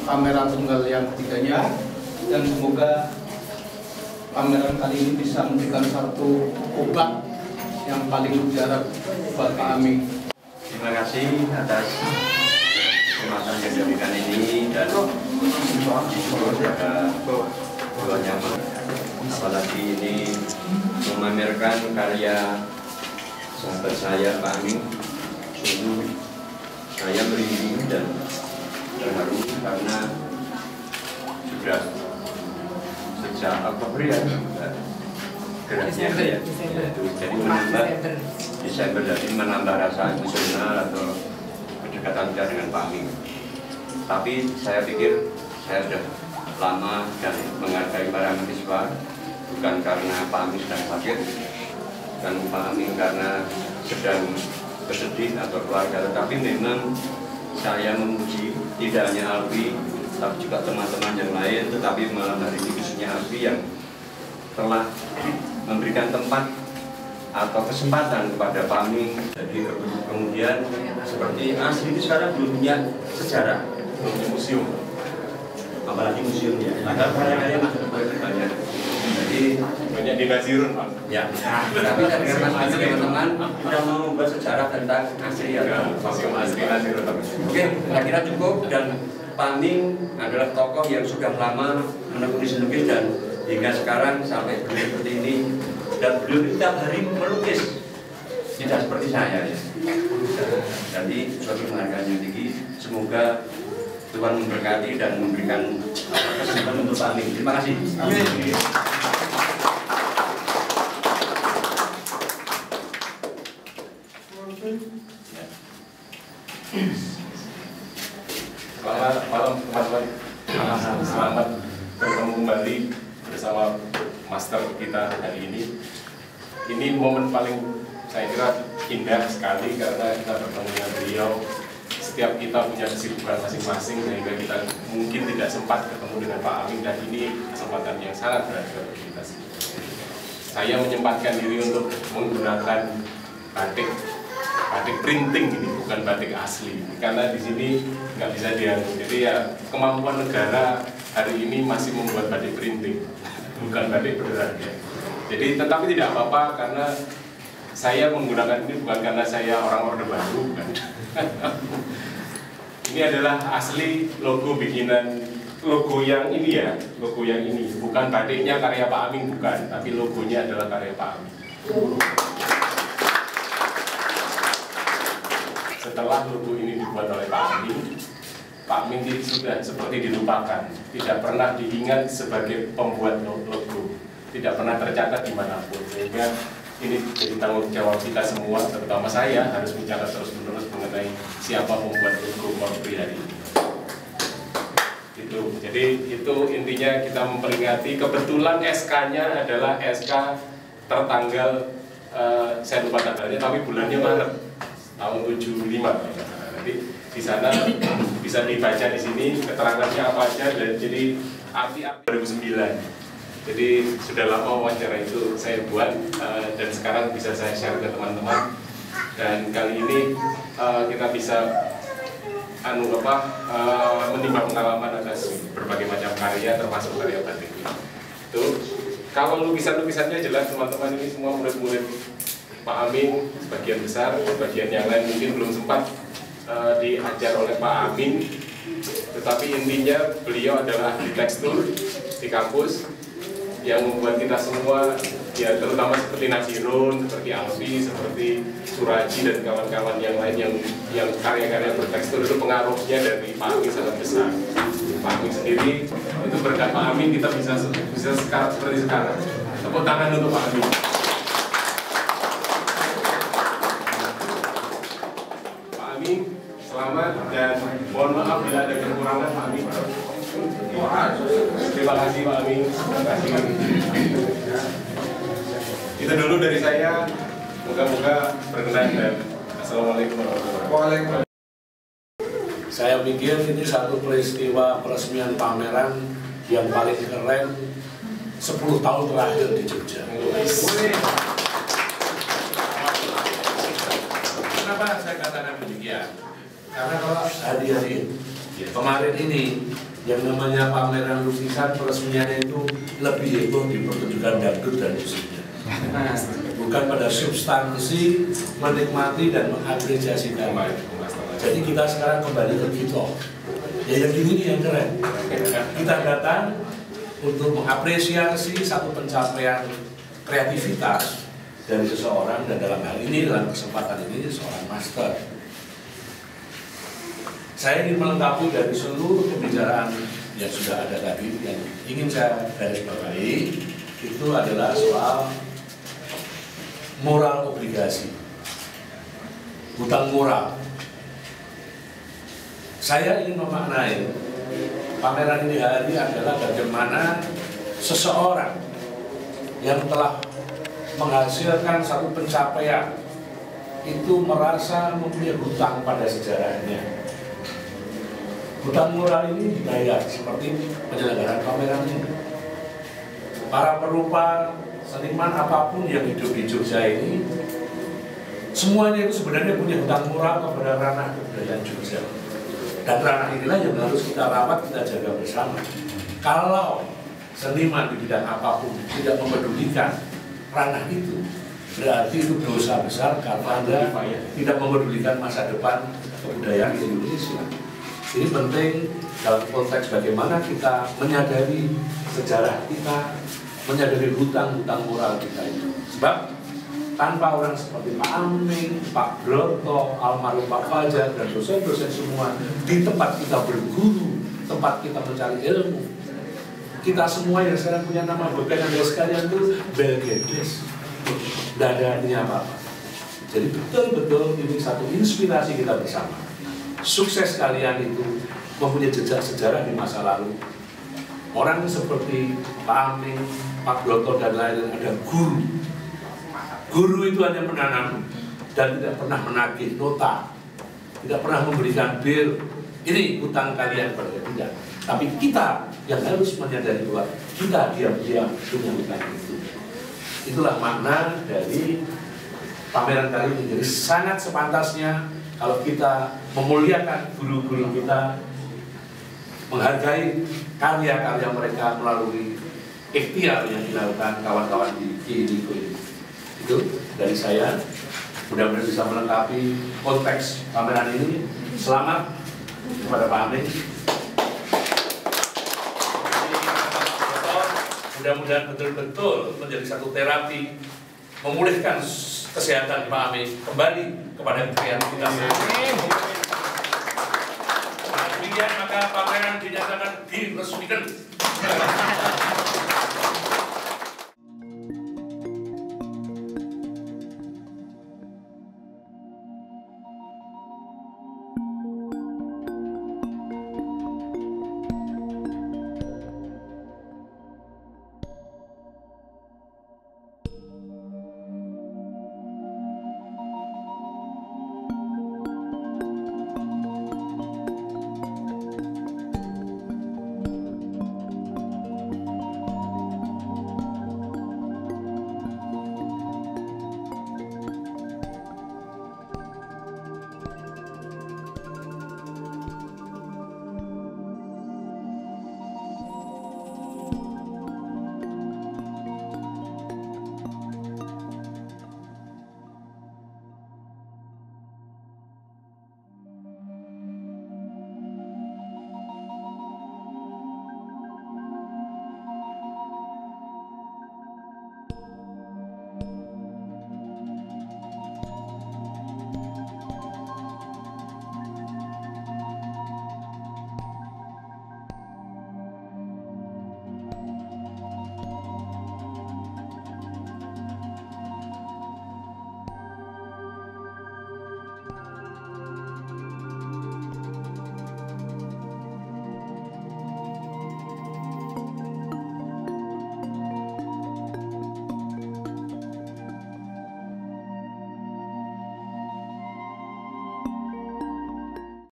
kamera tunggal yang ketiganya, dan semoga pameran kali ini bisa memberikan satu obat yang paling mujarab buat Pak Aming. Terima kasih atas kesempatan yang diberikan ini dan semoga doanya apalagi ini memamerkan karya sahabat saya Pak Aming. Sungguh saya merinding dan terharu karena sudah sejak Oktober ya geraknya ya, jadi menambah Desember, jadi menambah rasa emosional atau kedekatan kita dengan Pak Aming. Tapi saya pikir saya sudah lama dan menghargai para mahasiswa, bukan karena Pak Aming sedang sakit, bukan Pak Aming karena sedang bersedih atau keluarga, tetapi memang saya memuji tidak hanya Alfi, tapi juga teman-teman yang lain, tetapi malam hari ini khususnya Alfi yang telah memberikan tempat atau kesempatan kepada Pak Aming. Jadi kemudian seperti asli itu sekarang belum punya sejarah, belum punya museum, apalagi museumnya. Ada banyak banyak. Jadi banyak di Bazirun, Pak. Ya. Tapi saya dengar Mas teman-teman sudah mau membuat sejarah tentang asli ya. Museum asli Bazirun. Oke, saya kira cukup. Dan Pak Aming adalah tokoh yang sudah lama menekuni seni lukis dan hingga sekarang sampai beliau seperti ini, dan beliau setiap hari melukis, tidak seperti saya ya. Jadi suatu penghargaan yang tinggi. Semoga Tuhan memberkati dan memberikan kesempatan untuk Pak Aming. Terima kasih. Amin. Selamat malam teman-teman. Selamat bertemu kembali bersama master kita hari ini. Ini momen paling saya kira indah sekali karena kita bertemu dengan beliau. Setiap kita punya kesibukan masing-masing sehingga kita mungkin tidak sempat ketemu dengan Pak Aming, dan ini kesempatan yang sangat berharga bagi kita. Saya menyempatkan diri untuk menggunakan batik printing ini, bukan batik asli, karena di sini nggak bisa diambil. Jadi ya kemampuan negara hari ini masih membuat batik printing, bukan batik beneran ya. Jadi tetapi tidak apa-apa karena saya menggunakan ini bukan karena saya orang Orde Baru, bukan. Ini adalah asli logo bikinan, logo yang ini ya, logo yang ini, bukan batiknya karya Pak Aming, bukan, tapi logonya adalah karya Pak Aming. Setelah logo ini dibuat oleh Pak Aming sudah seperti dilupakan, tidak pernah diingat sebagai pembuat logo, tidak pernah tercatat dimanapun, sehingga ini jadi tanggung jawab kita semua, terutama saya, harus mencatat terus-menerus mengenai siapa pembuat logo Korpri hari ini. Jadi itu intinya kita memperingati. Kebetulan SK-nya adalah SK tertanggal, saya lupa tanggalnya, tapi bulannya Maret tahun 75. Nanti di sana bisa dibaca di sini keterangannya apa aja, dan jadi arti-arti 2009. Jadi sudah lama wawancara itu saya buat, dan sekarang bisa saya share ke teman-teman. Dan kali ini kita bisa menimba pengalaman atas berbagai macam karya, termasuk karya batik. Itu kalau lukisan-lukisannya jelas teman-teman, ini semua murid-murid Pak Aming sebagian besar, sebagian yang lain mungkin belum sempat diajar oleh Pak Aming. Tetapi intinya beliau adalah ahli tekstur di kampus, yang membuat kita semua, ya terutama seperti Nasirun, seperti Alfi, seperti Suraji dan kawan-kawan yang lain yang karya-karya bertekstur itu pengaruhnya dari Pak Aming sangat besar. Pak Aming sendiri itu berkat Pak Aming kita bisa seperti sekarang. Tepuk tangan untuk Pak Aming. Pak Aming, selamat dan mohon maaf bila ada kekurangan Pak Aming. Terima kasih Pak Aming. Terima kasih. Itu dulu dari saya. Moga-moga berkenan dan assalamualaikum warahmatullahi wabarakatuh. Saya pikir ini satu peristiwa peresmian pameran yang paling keren 10 tahun terakhir di Jogja. Kenapa saya katakan demikian? Karena kalau hari-hari kemarin ini Yang namanya pameran lukisan peresmiannya itu lebih heboh di pertunjukan dangdut dan musiknya. Bukan pada substansi menikmati dan mengapresiasi karya. Jadi kita sekarang kembali ke kita. Ya yang ini yang keren. Kita datang untuk mengapresiasi satu pencapaian kreativitas dari seseorang, dan dalam hal ini, dalam kesempatan ini, seorang master. Saya ingin melengkapi dari seluruh pembicaraan yang sudah ada tadi. Yang ingin saya garis bawahi itu adalah soal moral obligasi, hutang moral. Saya ingin memaknai pameran ini hari adalah bagaimana seseorang yang telah menghasilkan satu pencapaian itu merasa mempunyai hutang pada sejarahnya. Hutang moral ini dibayar seperti penyelenggaraan pameran ini. Para perupa, seniman apapun yang hidup di Jogja ini, semuanya itu sebenarnya punya hutang moral kepada ranah kebudayaan Jogja. Dan ranah inilah yang harus kita rawat, kita jaga bersama. Kalau seniman di bidang apapun tidak memedulikan ranah itu, berarti itu dosa besar karena Anda tidak memedulikan masa depan kebudayaan di Indonesia. Ini penting dalam konteks bagaimana kita menyadari sejarah kita, menyadari hutang-hutang moral kita itu. Sebab tanpa orang seperti Pak Aming, Pak Broto, almarhum Pak Fajar, dan dosen-dosen semua di tempat kita berguru, tempat kita mencari ilmu, kita semua yang sekarang punya nama Bapak Anda sekalian itu Belgedes, tidak ada artinya apa-apa. Jadi betul-betul ini satu inspirasi kita bersama. Sukses kalian itu mempunyai jejak sejarah di masa lalu. Orang seperti Pak Aming, Pak Broto, dan lain-lain ada guru. Guru itu hanya menanam dan tidak pernah menagih nota, tidak pernah memberikan bir. Ini hutang kalian pada tidak. Tapi kita yang harus menyadari bahwa kita diam-diam punya hutang itu. Itulah makna dari pameran kali ini. Jadi sangat sepantasnya kalau kita memuliakan guru-guru kita, menghargai karya-karya mereka melalui ikhtiar yang dilakukan kawan-kawan di INICO ini. Itu dari saya, mudah-mudahan bisa melengkapi konteks pameran ini. Selamat kepada Pak Aming. Mudah-mudahan betul-betul menjadi satu terapi memulihkan kesehatan Pak Aming kembali kepada kreativitas. Demikian maka pameran dinyatakan diresmikan.